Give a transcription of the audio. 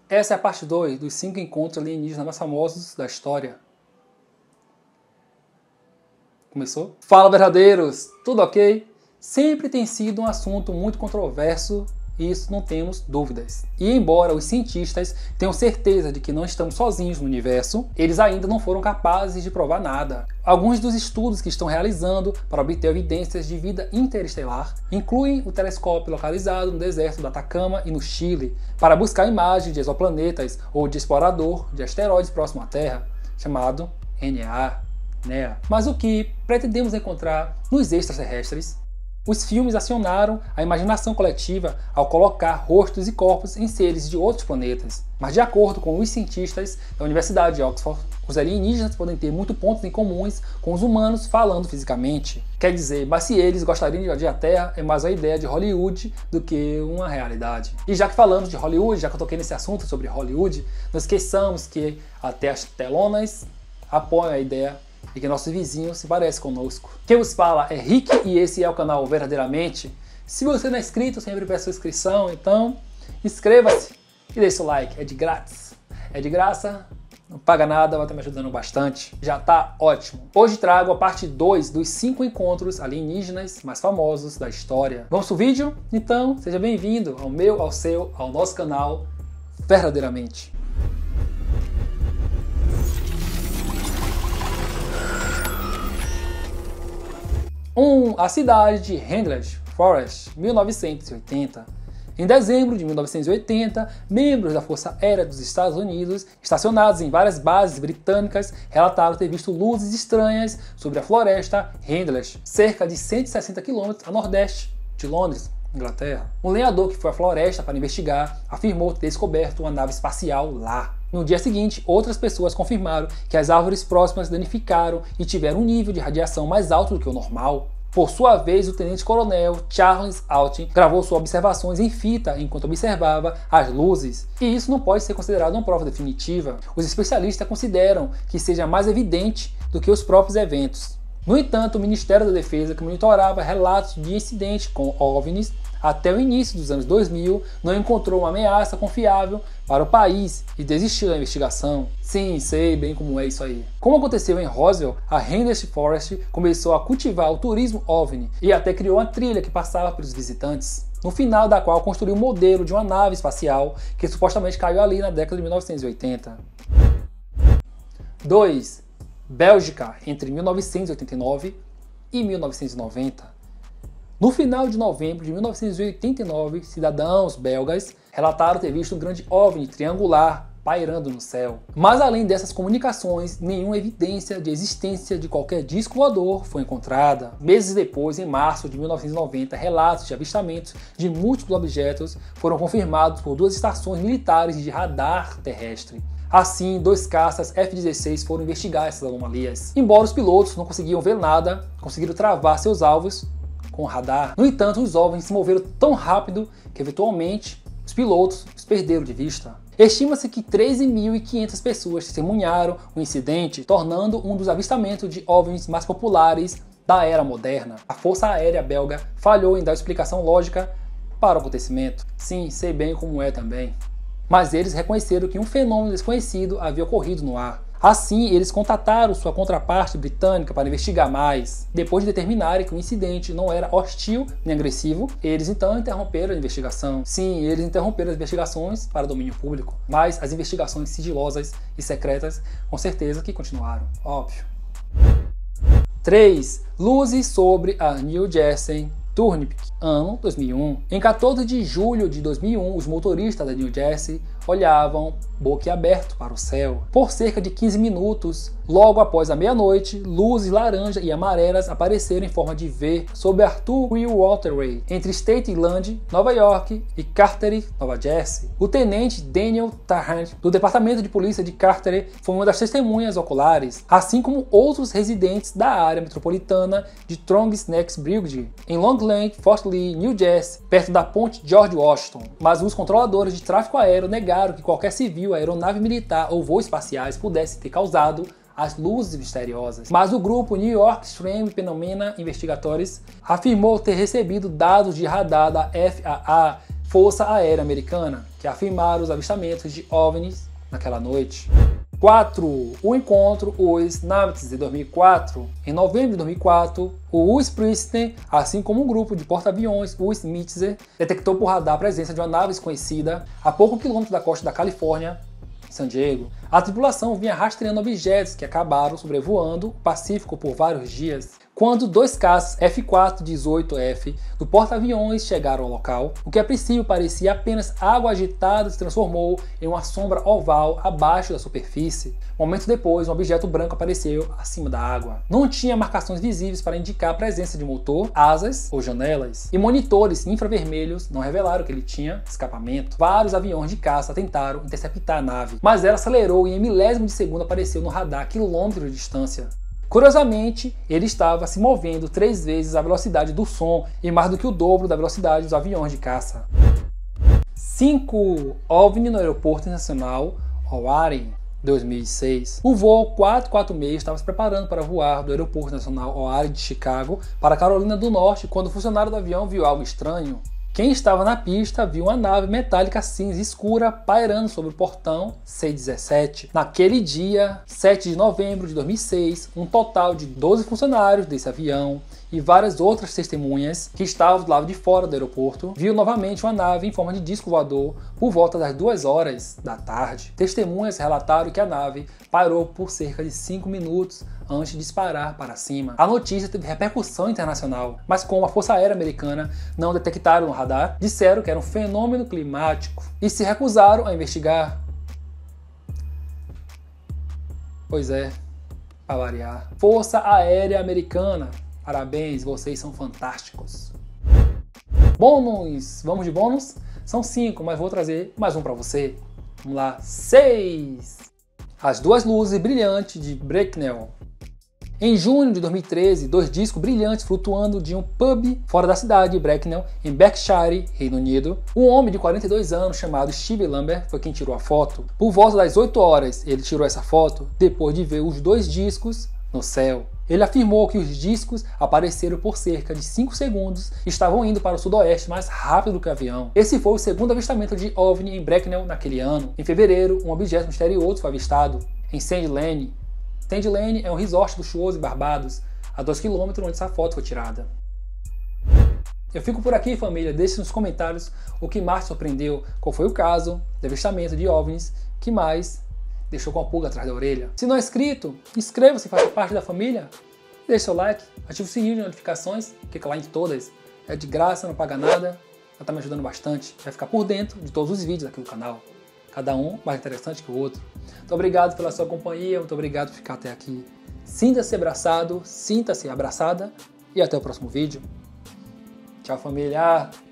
Essa é a parte 2 dos 5 encontros alienígenas mais famosos da história. Começou? Fala, verdadeiros! Tudo ok? Sempre tem sido um assunto muito controverso, isso não temos dúvidas. E embora os cientistas tenham certeza de que não estamos sozinhos no universo, eles ainda não foram capazes de provar nada. Alguns dos estudos que estão realizando para obter evidências de vida interestelar incluem o telescópio localizado no deserto do Atacama e no Chile, para buscar imagens de exoplanetas ou de explorador de asteroides próximo à Terra, chamado NEA. Mas o que pretendemos encontrar nos extraterrestres? Os filmes acionaram a imaginação coletiva ao colocar rostos e corpos em seres de outros planetas. Mas de acordo com os cientistas da Universidade de Oxford, os alienígenas podem ter muitos pontos em comuns com os humanos falando fisicamente. Quer dizer, mas se eles gostariam de invadir a Terra, é mais uma ideia de Hollywood do que uma realidade. E já que falamos de Hollywood, já que eu toquei nesse assunto sobre Hollywood, não esqueçamos que até as telonas apoiam a ideia e que nossos vizinhos se parecem conosco. Quem vos fala é Rick e esse é o canal Verdadeiramente. Se você não é inscrito, eu sempre peço inscrição, então inscreva-se e deixe o like, é de grátis. É de graça, não paga nada, vai estar me ajudando bastante. Já tá ótimo. Hoje trago a parte 2 dos 5 encontros alienígenas mais famosos da história. Vamos pro vídeo? Então, seja bem-vindo ao meu, ao seu, ao nosso canal Verdadeiramente. A cidade de Handlers Forest, 1980. Em dezembro de 1980, membros da Força Aérea dos Estados Unidos, estacionados em várias bases britânicas, relataram ter visto luzes estranhas sobre a floresta Handlers, cerca de 160 km a nordeste de Londres, Inglaterra. Um lenhador que foi à floresta para investigar afirmou ter descoberto uma nave espacial lá. No dia seguinte, outras pessoas confirmaram que as árvores próximas danificaram e tiveram um nível de radiação mais alto do que o normal. Por sua vez, o tenente-coronel Charles Altin gravou suas observações em fita enquanto observava as luzes. E isso não pode ser considerado uma prova definitiva. Os especialistas consideram que seja mais evidente do que os próprios eventos. No entanto, o Ministério da Defesa, que monitorava relatos de incidentes com OVNIs até o início dos anos 2000, não encontrou uma ameaça confiável para o país e desistiu da investigação. Sim, sei bem como é isso aí. Como aconteceu em Roswell, a Handlers Forest começou a cultivar o turismo OVNI e até criou uma trilha que passava pelos visitantes, no final da qual construiu um modelo de uma nave espacial que supostamente caiu ali na década de 1980. 2. Bélgica, entre 1989 e 1990. No final de novembro de 1989, cidadãos belgas relataram ter visto um grande OVNI triangular pairando no céu. Mas além dessas comunicações, nenhuma evidência de existência de qualquer disco voador foi encontrada. Meses depois, em março de 1990, relatos de avistamentos de múltiplos objetos foram confirmados por 2 estações militares de radar terrestre. Assim, 2 caças F-16 foram investigar essas anomalias. Embora os pilotos não conseguiam ver nada, conseguiram travar seus alvos com o radar. No entanto, os OVNIs se moveram tão rápido que eventualmente os pilotos os perderam de vista. Estima-se que 13.500 pessoas testemunharam o incidente, tornando um dos avistamentos de OVNIs mais populares da era moderna. A Força Aérea belga falhou em dar explicação lógica para o acontecimento. Sim, sei bem como é também. Mas eles reconheceram que um fenômeno desconhecido havia ocorrido no ar. Assim, eles contataram sua contraparte britânica para investigar mais. Depois de determinarem que o incidente não era hostil nem agressivo, eles então interromperam a investigação. Sim, eles interromperam as investigações para domínio público, mas as investigações sigilosas e secretas com certeza que continuaram, óbvio. 3. Luzes sobre a New Jersey Turnpike, ano 2001. Em 14 de julho de 2001, os motoristas da New Jersey olhavam boquiaberto para o céu. Por cerca de 15 minutos, logo após a meia-noite, luzes laranja e amarelas apareceram em forma de V sobre Arthur Will Waterway, entre Staten Island, Nova York e Carteret, Nova Jersey. O tenente Daniel Tarrant, do Departamento de Polícia de Carteret, foi uma das testemunhas oculares, assim como outros residentes da área metropolitana de Trong's Neck Bridge, em Long Lake, Fort Lee, New Jersey, perto da ponte George Washington. Mas os controladores de tráfego aéreo negaram que qualquer civil, aeronave militar ou voos espaciais pudesse ter causado as luzes misteriosas. Mas o grupo New York Extreme Phenomena Investigators afirmou ter recebido dados de radar da FAA Força Aérea Americana, que afirmaram os avistamentos de OVNIs naquela noite. 4. O encontro US Nimitz de 2004. Em novembro de 2004, o US Princeton, assim como um grupo de porta-aviões US Mitzer, detectou por radar a presença de uma nave desconhecida a poucos quilômetros da costa da Califórnia, em San Diego. A tripulação vinha rastreando objetos que acabaram sobrevoando o Pacífico por vários dias. Quando 2 caças F-418F do porta-aviões chegaram ao local, o que a princípio parecia apenas água agitada se transformou em uma sombra oval abaixo da superfície. Momentos depois, um objeto branco apareceu acima da água. Não tinha marcações visíveis para indicar a presença de motor, asas ou janelas. E monitores infravermelhos não revelaram que ele tinha escapamento. Vários aviões de caça tentaram interceptar a nave, mas ela acelerou e em milésimo de segundo apareceu no radar a quilômetros de distância. Curiosamente, ele estava se movendo 3 vezes a velocidade do som e mais do que o dobro da velocidade dos aviões de caça. 5. OVNI no Aeroporto Internacional O'Hare, 2006. O voo 446 estava se preparando para voar do Aeroporto Nacional O'Hare de Chicago para a Carolina do Norte quando o funcionário do avião viu algo estranho. Quem estava na pista viu uma nave metálica cinza escura pairando sobre o portão C-17. Naquele dia, 7 de novembro de 2006, um total de 12 funcionários desse avião e várias outras testemunhas que estavam do lado de fora do aeroporto viu novamente uma nave em forma de disco voador por volta das 2 horas da tarde. Testemunhas relataram que a nave parou por cerca de 5 minutos antes de disparar para cima. A notícia teve repercussão internacional, mas como a Força Aérea Americana não detectaram no radar, disseram que era um fenômeno climático e se recusaram a investigar. Pois é, para variar. Força Aérea Americana, parabéns, vocês são fantásticos. Bônus, vamos de bônus? São 5, mas vou trazer mais um para você. Vamos lá, 6. As 2 luzes brilhantes de Bracknell. Em junho de 2013, 2 discos brilhantes flutuando de um pub fora da cidade de Bracknell, em Berkshire, Reino Unido. Um homem de 42 anos chamado Steve Lambert foi quem tirou a foto. Por volta das 8 horas, ele tirou essa foto depois de ver os 2 discos no céu. Ele afirmou que os discos apareceram por cerca de 5 segundos e estavam indo para o sudoeste mais rápido que o avião. Esse foi o segundo avistamento de OVNI em Bracknell naquele ano. Em fevereiro, um objeto misterioso foi avistado em Sand Lane. Sand Lane é um resort luxuoso em Barbados, a 2 km onde essa foto foi tirada. Eu fico por aqui, família. Deixe nos comentários o que mais surpreendeu, qual foi o caso de avistamento de OVNIs que mais deixou com a pulga atrás da orelha. Se não é inscrito, inscreva-se e faça parte da família. Deixe seu like, ative o sininho de notificações, clica lá em todas. É de graça, não paga nada, já está me ajudando bastante. Vai ficar por dentro de todos os vídeos aqui do canal. Cada um mais interessante que o outro. Muito obrigado pela sua companhia, muito obrigado por ficar até aqui. Sinta-se abraçado, sinta-se abraçada e até o próximo vídeo. Tchau, família!